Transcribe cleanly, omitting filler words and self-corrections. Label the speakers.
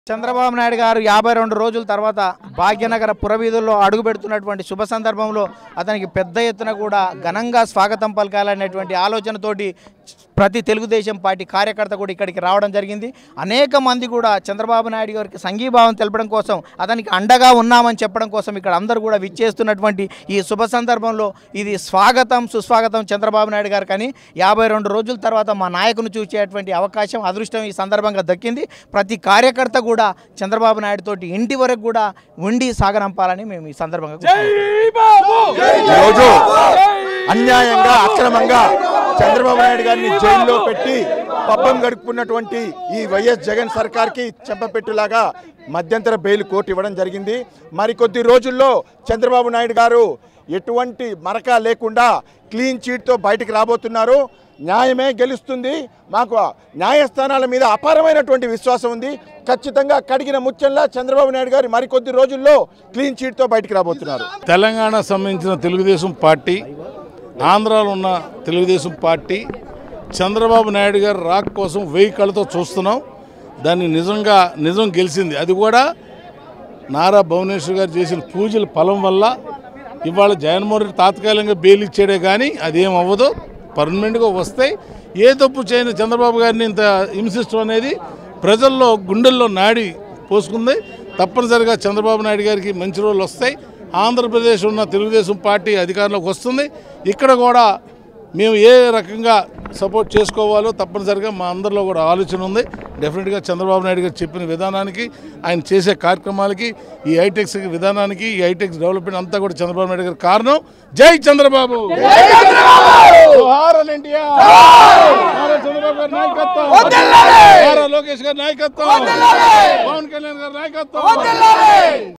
Speaker 1: చంద్రబాబు నాయుడు గారు 52 రోజుల తర్వాత భాగ్యనగర పురవీధుల్లో అడుగుపెడుతున్నటువంటి శుభ సందర్భంలో అతనికి పెద్ద ఎత్తున కూడా ఘనంగా స్వాగతం పలకాలనేటువంటి ఆలోచనతోటి ప్రతి తెలుగుదేశం పార్టీ కార్యకర్త కూడా ఇక్కడికి రావడం జరిగింది. అనేక మంది కూడా చంద్రబాబు నాయుడు గారికి సంఘీభావం తెలపడం కోసం, అతనికి అండగా ఉన్నామని చెప్పడం కోసం ఇక్కడ అందరూ కూడా విచ్చేస్తున్నటువంటి ఈ శుభ సందర్భంలో ఇది స్వాగతం సుస్వాగతం చంద్రబాబు నాయుడు గారు. కానీ 52 రోజుల తర్వాత మా నాయకుని చూసేటువంటి అవకాశం అదృష్టం ఈ సందర్భంగా దక్కింది. ప్రతి కార్యకర్త కూడా చంద్రబాబు నాయుడు తోటి ఇంటి వరకు కూడా ఉండి సాగనంపాలని మేము ఈ సందర్భంగా
Speaker 2: అన్యాయంగా అక్రమంగా చంద్రబాబు నాయుడు గారిని జైల్లో పెట్టి పబ్బం గడుపుకున్నటువంటి ఈ వైఎస్ జగన్ సర్కార్కి చెంపపెట్టులాగా మధ్యంతర బెయిల్ కోర్టు ఇవ్వడం జరిగింది. మరికొద్ది రోజుల్లో చంద్రబాబు నాయుడు గారు ఎటువంటి మరక లేకుండా క్లీన్ చీట్తో బయటికి రాబోతున్నారు. న్యాయమే గెలుస్తుంది. మాకు న్యాయస్థానాల మీద అపారమైనటువంటి విశ్వాసం ఉంది. ఖచ్చితంగా కడిగిన ముత్యంలా చంద్రబాబు నాయుడు గారు మరికొద్ది రోజుల్లో క్లీన్ చీట్తో బయటికి రాబోతున్నారు.
Speaker 3: తెలంగాణ సంబంధించిన తెలుగుదేశం పార్టీ, ఆంధ్రాలో ఉన్న తెలుగుదేశం పార్టీ చంద్రబాబు నాయుడు గారు రాక్ కోసం 1000 కళ్ళతో చూస్తున్నాం. దాన్ని నిజం గెలిచింది. అది కూడా నారా భువనేశ్వర్ గారు చేసిన పూజల ఫలం వల్ల. ఇవాళ జగన్మోహన్ రెడ్డి తాత్కాలికంగా బెయిల్ ఇచ్చాడే కానీ అదేం అవ్వదు, పర్మనెంట్గా వస్తాయి. ఏ తప్పు చేయని చంద్రబాబు గారిని ఇంత హింసిష్టం అనేది ప్రజల్లో గుండెల్లో నాడి పోసుకుంది. తప్పనిసరిగా చంద్రబాబు నాయుడు గారికి మంచి రోజులు వస్తాయి. ఆంధ్రప్రదేశ్ ఉన్న తెలుగుదేశం పార్టీ అధికారంలోకి వస్తుంది. ఇక్కడ కూడా మేము ఏ రకంగా సపోర్ట్ చేసుకోవాలో తప్పనిసరిగా మా అందరిలో కూడా ఆలోచన ఉంది. డెఫినెట్గా చంద్రబాబు నాయుడు గారు చెప్పిన విధానానికి, ఆయన చేసే కార్యక్రమాలకి, ఈ హైటెక్స్ విధానానికి, ఈ హైటెక్స్ డెవలప్మెంట్ అంతా కూడా చంద్రబాబు నాయుడు గారు కారణం. జై చంద్రబాబు, చంద్రబాబు గారి నాయకత్వం, లోకేష్ గారి నాయకత్వం, పవన్ కళ్యాణ్ గారి నాయకత్వం.